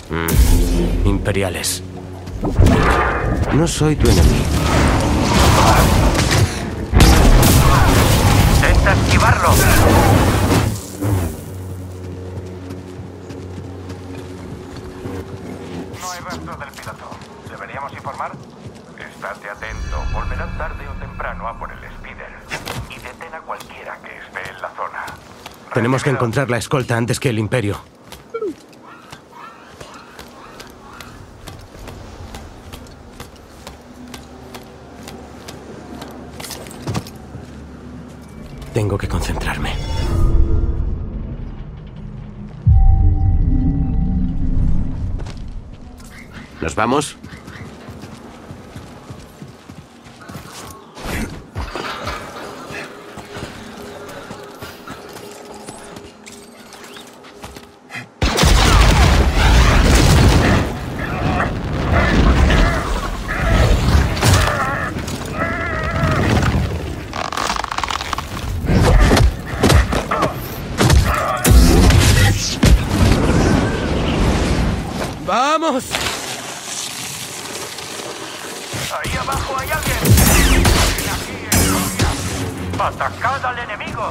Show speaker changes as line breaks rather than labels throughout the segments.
Imperiales. No soy tu enemigo.
¡Intenta esquivarlo! No hay rastro del piloto. ¿Deberíamos informar? Estate atento. Volverán tarde o temprano a por el Spider. Y detén a cualquiera que esté en la zona.
Tenemos que encontrar la escolta antes que el Imperio. Tengo que concentrarme. ¿Nos vamos? ¡Vamos!
¡Ahí abajo hay alguien! ¡Atacad al enemigo!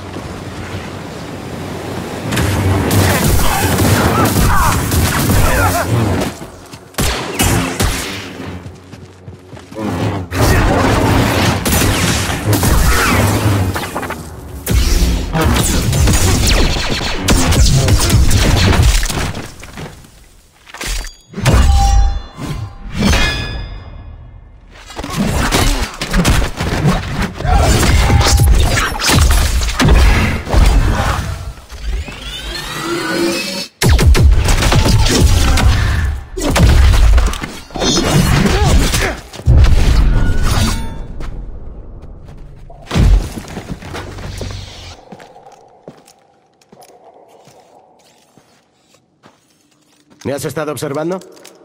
¿Me has estado observando?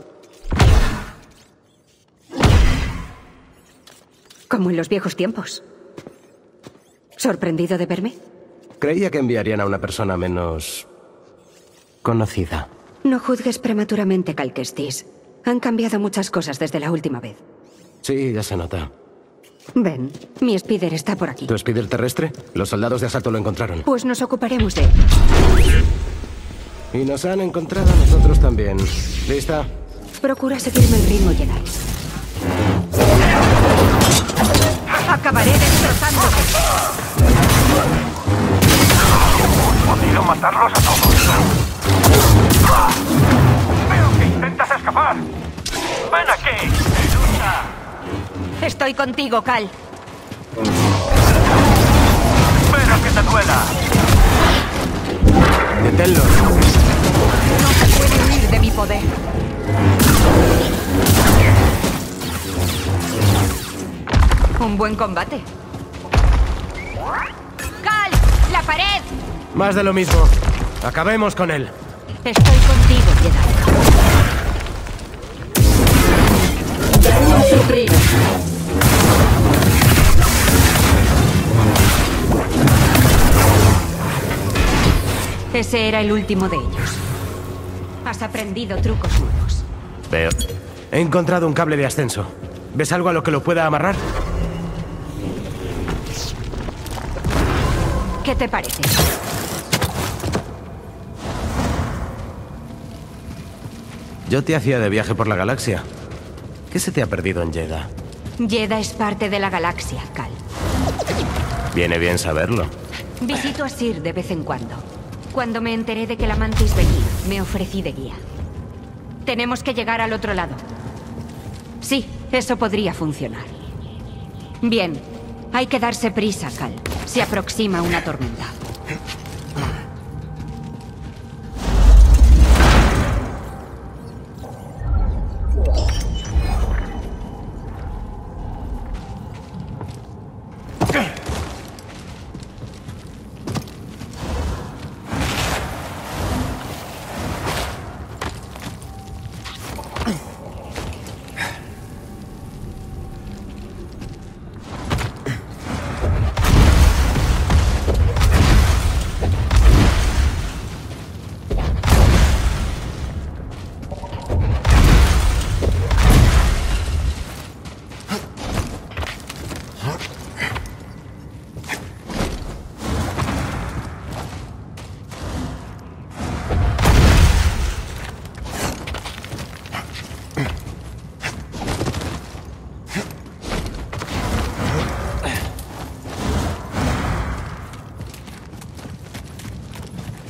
Como en los viejos tiempos. ¿Sorprendido de verme?
Creía que enviarían a una persona menos conocida.
No juzgues prematuramente, Cal Kestis. Han cambiado muchas cosas desde la última vez.
Sí, ya se nota.
Ven, mi Spider está por aquí.
¿Tu Spider terrestre? Los soldados de asalto lo encontraron.
Pues nos ocuparemos de él.
Y nos han encontrado a nosotros también. ¿Lista?
Procura seguirme el ritmo, Jedi. Acabaré destrozándote.
¡Podido matarlos a todos! ¡Veo que intentas escapar! ¡Ven aquí! ¡Lucha!
Estoy contigo, Cal.
¡Espera que te duela!
¡Deténlo!
No se puede huir de mi poder. Un buen combate. ¡Cal! ¡La pared!
Más de lo mismo. Acabemos con él.
Estoy contigo, Jedi. Daño sufrido. Ese era el último de ellos. Has aprendido trucos nuevos.
Veo. He encontrado un cable de ascenso. ¿Ves algo a lo que lo pueda amarrar?
¿Qué te parece?
Yo te hacía de viaje por la galaxia. ¿Qué se te ha perdido en Jedha?
Jedha es parte de la galaxia, Cal.
Viene bien saberlo.
Visito a Sir de vez en cuando. Cuando me enteré de que la Mantis venía, me ofrecí de guía. Tenemos que llegar al otro lado. Sí, eso podría funcionar. Bien, hay que darse prisa, Cal. Se aproxima una tormenta.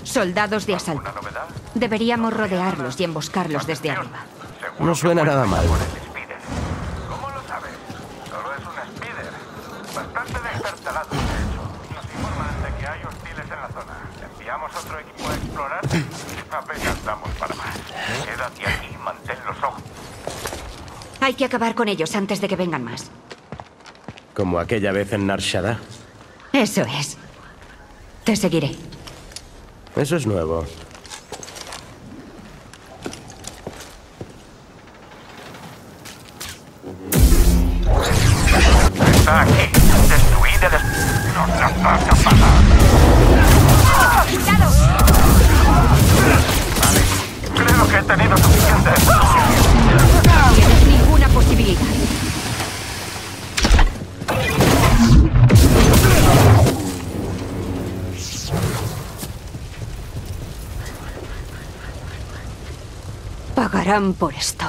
Soldados de asalto.
¿Alguna novedad?
Deberíamos rodearlos y emboscarlos desde arriba.
Seguro
No
que
suena
vuelven
nada mal.
por el Spider. ¿Cómo lo sabes? Solo es un Spider. Bastante destartalado, de hecho. Nos informan de que hay hostiles en la zona. ¿Enviamos otro equipo a explorar? Apenas damos para más. Quédate aquí y mantén los ojos.
Hay que acabar con ellos antes de que vengan más.
Como aquella vez en Nar Shaddaa.
Eso es. Te seguiré.
Eso es nuevo.
Está aquí. Destruid el... ¡Nos las vas a pasar! Vale. Creo que he tenido suficiente.
No tienes ninguna posibilidad. Pagarán por esto.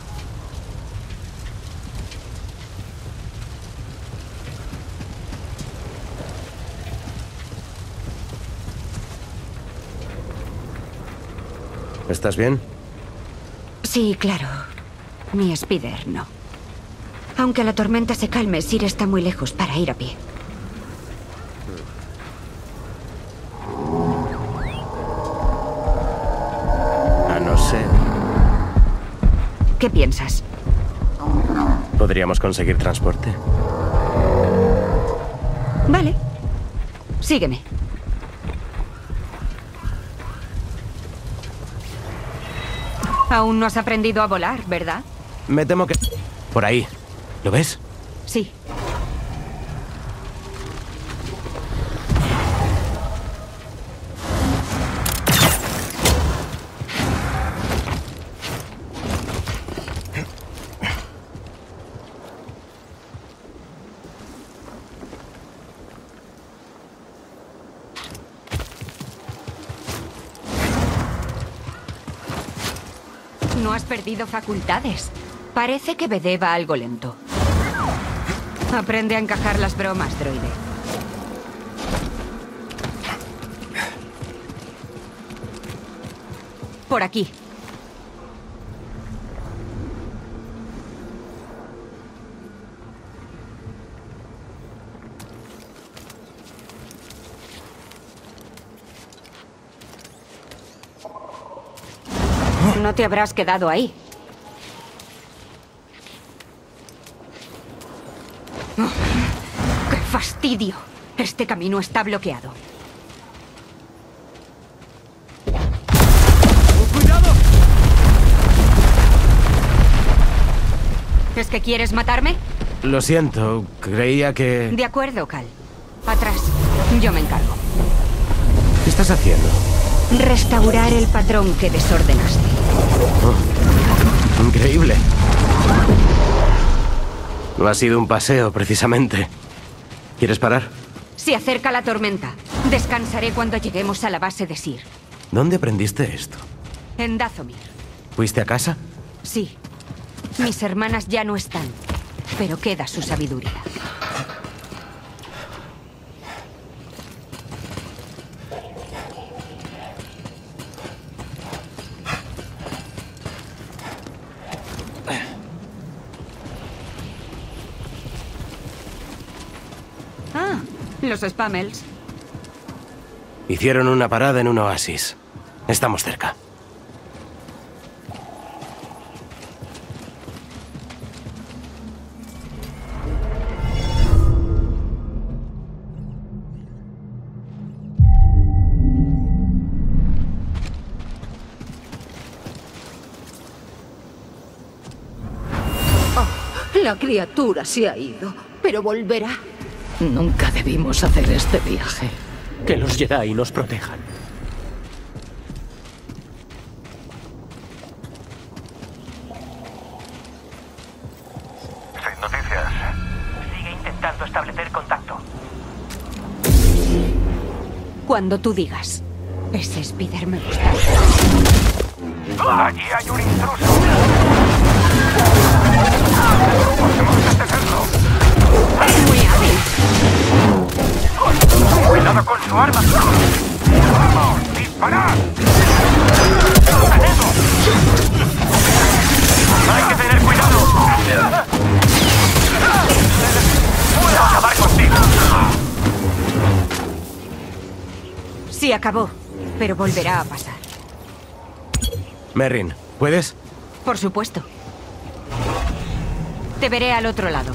¿Estás bien?
Sí, claro. Mi Spider no. Aunque la tormenta se calme, Sir está muy lejos para ir a pie.
A no ser...
¿Qué piensas?
¿Podríamos conseguir transporte?
Vale. Sígueme. Aún no has aprendido a volar, ¿verdad?
Me temo que... Por ahí. ¿Lo ves?
Sí. No has perdido facultades. Parece que BD va algo lento. Aprende a encajar las bromas, droide. Por aquí. No te habrás quedado ahí. Oh, ¡qué fastidio! Este camino está bloqueado.
¡Cuidado!
¿Es que quieres matarme?
Lo siento, creía que...
De acuerdo, Cal. Atrás. Yo me encargo.
¿Qué estás haciendo?
Restaurar el patrón que desordenaste.
Oh, increíble. No ha sido un paseo, precisamente. ¿Quieres parar?
Se acerca la tormenta. Descansaré cuando lleguemos a la base de Sir.
¿Dónde aprendiste esto?
En Dathomir.
¿Fuiste a casa?
Sí. Mis hermanas ya no están, pero queda su sabiduría. Ah, los Spamels.
Hicieron una parada en un oasis. Estamos cerca.
La criatura se ha ido, pero volverá.
Nunca debimos hacer este viaje.
Que los Jedi nos protejan.
Sin noticias.
Sigue intentando establecer contacto.
Cuando tú digas. Ese Spider me gusta.
Allí hay un intruso. Podemos detenerlo.
Muy hábil.
Cuidado con su arma. Vamos, dispara. ¡Parad!
¡Hay que tener cuidado! ¡Puedo acabar contigo!
Sí, acabó, pero volverá a pasar.
Merrin, ¿puedes?
Por supuesto. Te veré al otro lado.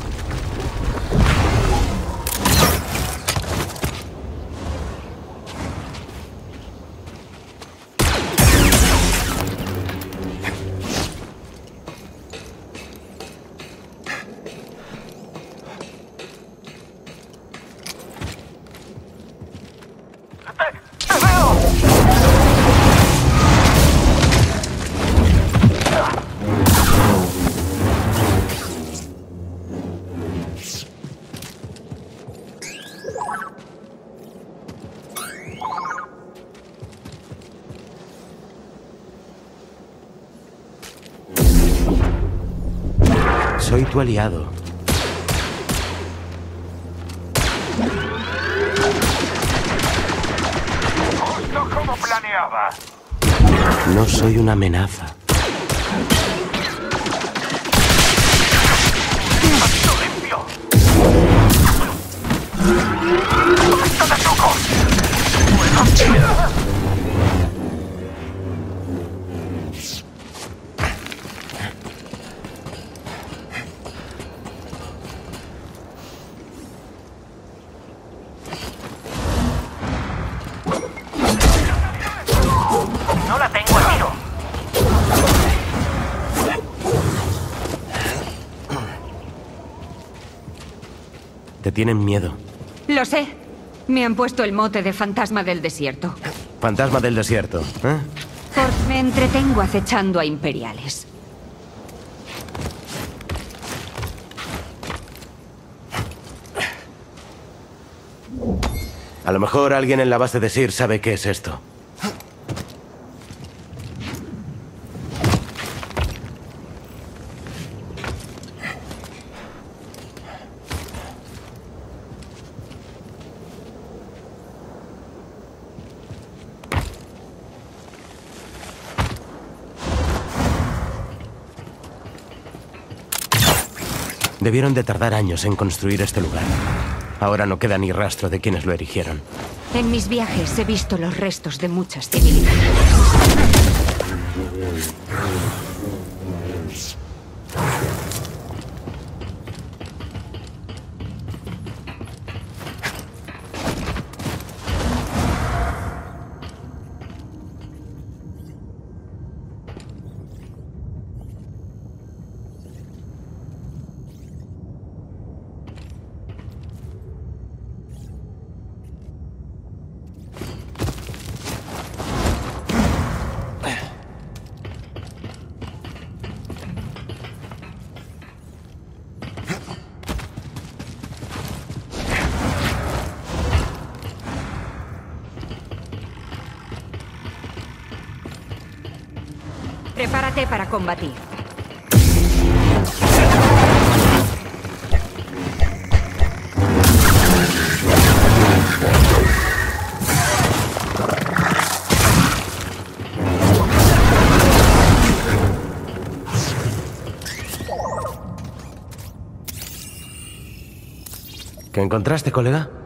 ¡Te veo!
Soy tu aliado.
Justo como planeaba.
No soy una amenaza.
¡Paso limpio! ¡Basta de trucos! No la tengo a tiro.
Te tienen miedo.
Lo sé. Me han puesto el mote de fantasma del desierto.
Fantasma del desierto, ¿eh?
Porque me entretengo acechando a imperiales.
A lo mejor alguien en la base de Sir sabe qué es esto. Debieron de tardar años en construir este lugar. Ahora no queda ni rastro de quienes lo erigieron.
En mis viajes he visto los restos de muchas civilizaciones. Prepárate para combatir.
¿Qué encontraste, colega?